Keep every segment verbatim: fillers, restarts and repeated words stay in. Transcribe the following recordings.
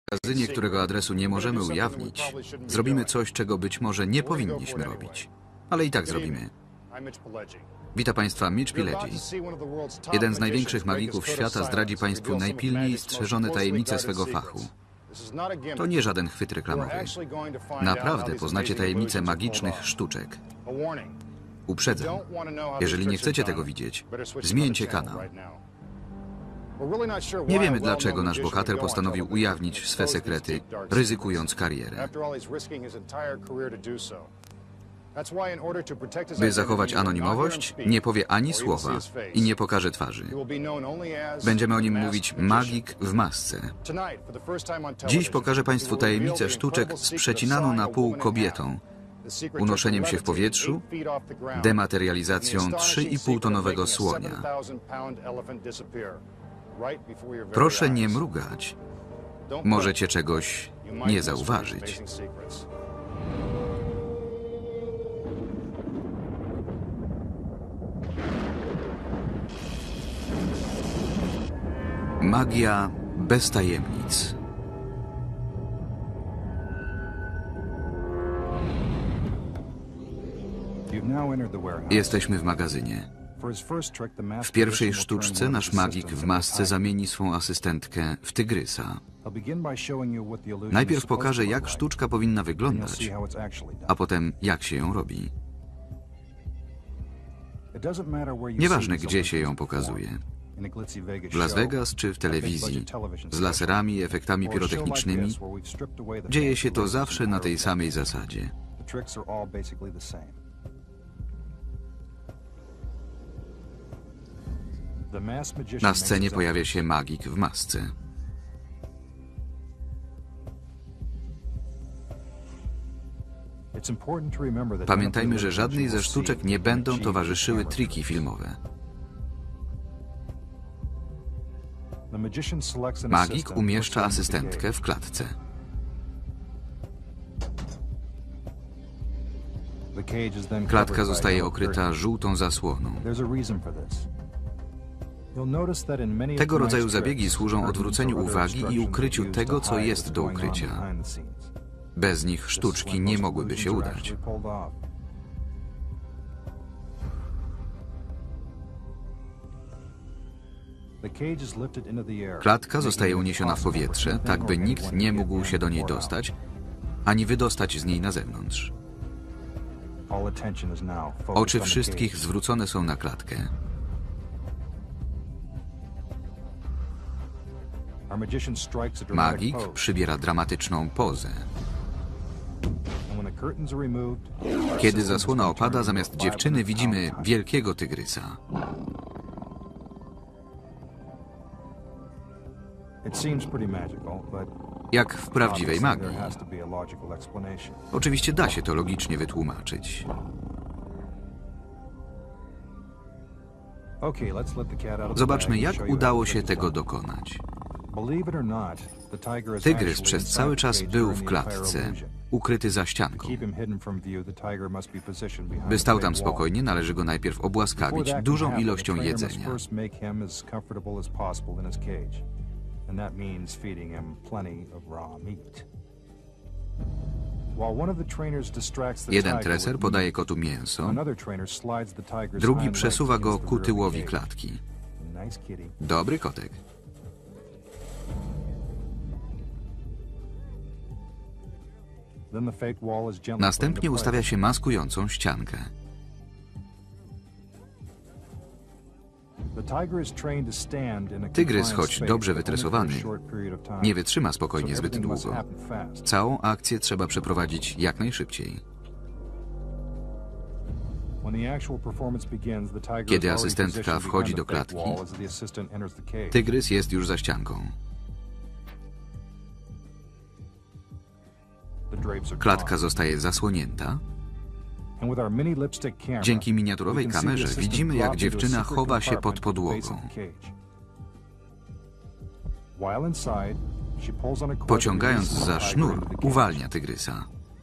magazynie, którego adresu nie możemy ujawnić, zrobimy coś, czego być może nie powinniśmy robić. Ale i tak zrobimy. Witam Państwa, Mitch Pileggi. Jeden z największych magików świata zdradzi Państwu najpilniej strzeżone tajemnice swego fachu. To nie żaden chwyt reklamowy. Naprawdę poznacie tajemnice magicznych sztuczek. Uprzedzam. Jeżeli nie chcecie tego widzieć, zmieńcie kanał. Nie wiemy, dlaczego nasz bohater postanowił ujawnić swe sekrety, ryzykując karierę. By zachować anonimowość, nie powie ani słowa i nie pokaże twarzy. Będziemy o nim mówić magik w masce. Dziś pokażę Państwu tajemnicę sztuczek z przecinaną na pół kobietą, unoszeniem się w powietrzu, dematerializacją trzy i pół tonowego słonia. Proszę nie mrugać. Możecie czegoś nie zauważyć. Magia bez tajemnic. Jesteśmy w magazynie. W pierwszej sztuczce nasz magik w masce zamieni swą asystentkę w tygrysa. Najpierw pokażę, jak sztuczka powinna wyglądać, a potem jak się ją robi. Nieważne, gdzie się ją pokazuje. W Las Vegas czy w telewizji, z laserami i efektami pirotechnicznymi, dzieje się to zawsze na tej samej zasadzie. Na scenie pojawia się magik w masce. Pamiętajmy, że żadnej ze sztuczek nie będą towarzyszyły triki filmowe. Magik umieszcza asystentkę w klatce. Klatka zostaje okryta żółtą zasłoną. Tego rodzaju zabiegi służą odwróceniu uwagi i ukryciu tego, co jest do ukrycia. Bez nich sztuczki nie mogłyby się udać. Klatka zostaje uniesiona w powietrze, tak by nikt nie mógł się do niej dostać, ani wydostać z niej na zewnątrz. Oczy wszystkich zwrócone są na klatkę. Magik przybiera dramatyczną pozę. Kiedy zasłona opada, zamiast dziewczyny widzimy wielkiego tygrysa. Jak w prawdziwej magii. Oczywiście da się to logicznie wytłumaczyć. Zobaczmy, jak udało się tego dokonać. Tygrys przez cały czas był w klatce, ukryty za ścianką. By stał tam spokojnie, należy go najpierw obłaskawić dużą ilością jedzenia. Jeden treser podaje kotu mięso, drugi przesuwa go ku tyłowi klatki. Dobry kotek. Następnie ustawia się maskującą ściankę. Tygrys, choć dobrze wytresowany, nie wytrzyma spokojnie zbyt długo. Całą akcję trzeba przeprowadzić jak najszybciej. Kiedy asystentka wchodzi do klatki, tygrys jest już za ścianką. Klatka zostaje zasłonięta. Dzięki miniaturowej kamerze widzimy, jak dziewczyna chowa się pod podłogą. Pociągając za sznur, uwalnia tygrysa.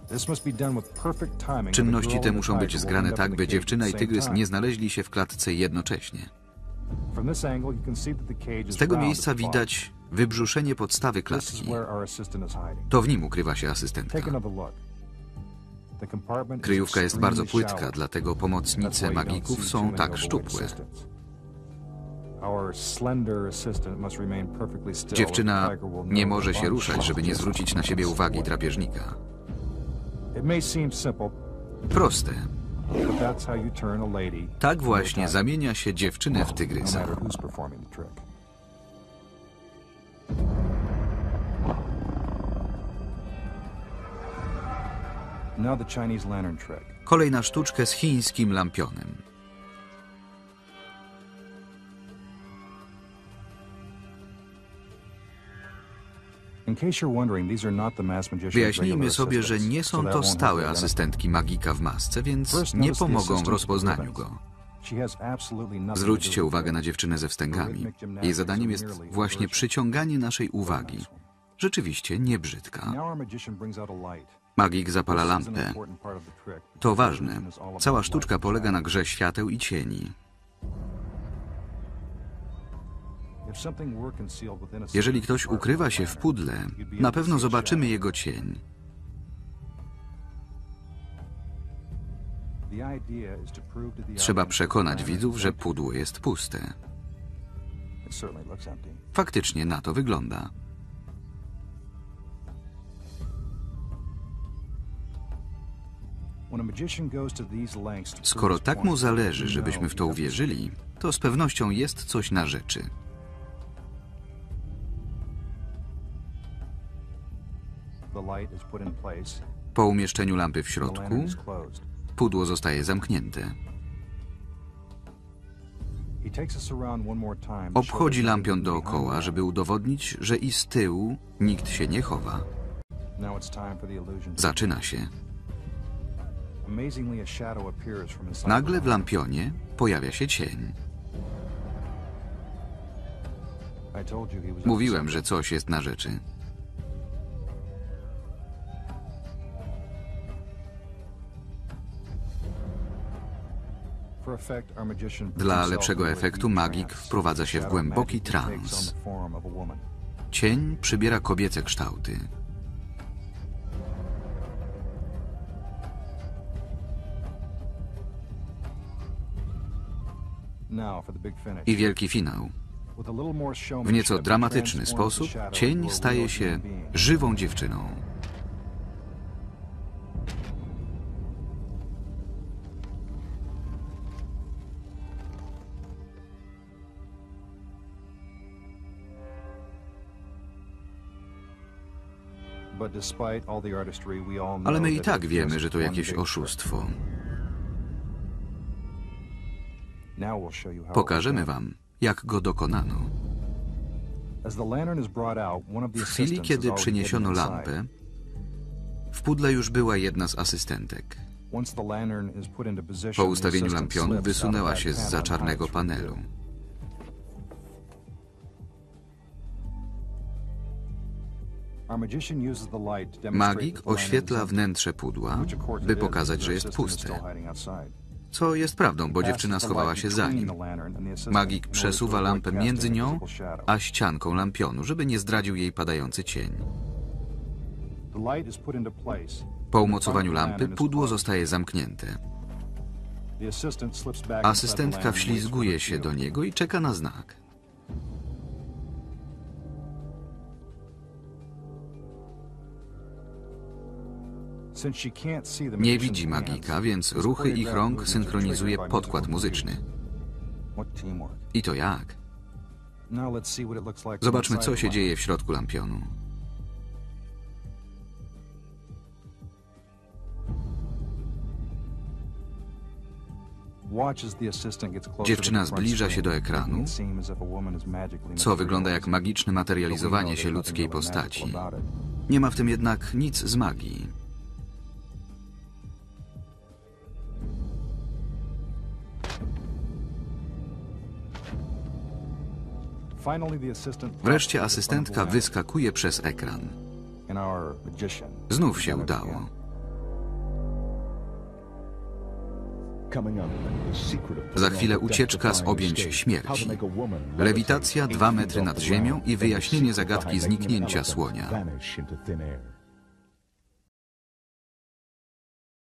Czynności te muszą być zgrane tak, by dziewczyna i tygrys nie znaleźli się w klatce jednocześnie. Z tego miejsca widać, wybrzuszenie podstawy klatki. To w nim ukrywa się asystentka. Kryjówka jest bardzo płytka, dlatego pomocnice magików są tak szczupłe. Dziewczyna nie może się ruszać, żeby nie zwrócić na siebie uwagi drapieżnika. Proste. Tak właśnie zamienia się dziewczynę w tygrysa. Kolej na sztuczkę z chińskim lampionem. Wyjaśnijmy sobie, że nie są to stałe asystentki magika w masce, więc nie pomogą w rozpoznaniu go. Zwróćcie uwagę na dziewczynę ze wstęgami. Jej zadaniem jest właśnie przyciąganie naszej uwagi. Rzeczywiście nie brzydka. Magik zapala lampę. To ważne. Cała sztuczka polega na grze świateł i cieni. Jeżeli ktoś ukrywa się w pudle, na pewno zobaczymy jego cień. Trzeba przekonać widzów, że pudło jest puste. Faktycznie na to wygląda. Skoro tak mu zależy, żebyśmy w to uwierzyli, to z pewnością jest coś na rzeczy. Po umieszczeniu lampy w środku, pudło zostaje zamknięte. Obchodzi lampion dookoła, żeby udowodnić, że i z tyłu nikt się nie chowa. Zaczyna się. Nagle w lampionie pojawia się cień. Mówiłem, że coś jest na rzeczy. Dla lepszego efektu magik wprowadza się w głęboki trans. Cień przybiera kobiece kształty. I wielki finał. W nieco dramatyczny sposób cień staje się żywą dziewczyną. Ale my i tak wiemy, że to jakieś oszustwo. Pokażemy wam, jak go dokonano. W chwili, kiedy przyniesiono lampę, w pudle już była jedna z asystentek. Po ustawieniu lampionu wysunęła się zza czarnego panelu. Magik oświetla wnętrze pudła, by pokazać, że jest puste. Co jest prawdą, bo dziewczyna schowała się za nim. Magik przesuwa lampę między nią a ścianką lampionu, żeby nie zdradził jej padający cień. Po umocowaniu lampy pudło zostaje zamknięte. Asystentka wślizguje się do niego i czeka na znak. Nie widzi magika, więc ruchy ich rąk synchronizuje podkład muzyczny. I to jak? Zobaczmy, co się dzieje w środku lampionu. Dziewczyna zbliża się do ekranu, co wygląda jak magiczne materializowanie się ludzkiej postaci. Nie ma w tym jednak nic z magii. Wreszcie asystentka wyskakuje przez ekran. Znów się udało. Za chwilę ucieczka z objęć śmierci. Lewitacja dwa metry nad ziemią i wyjaśnienie zagadki zniknięcia słonia.